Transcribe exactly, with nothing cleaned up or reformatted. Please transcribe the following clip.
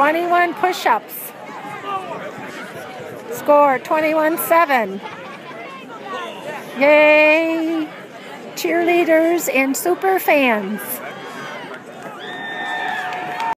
twenty-one push-ups. Score twenty-one seven. Yay! Cheerleaders and super fans.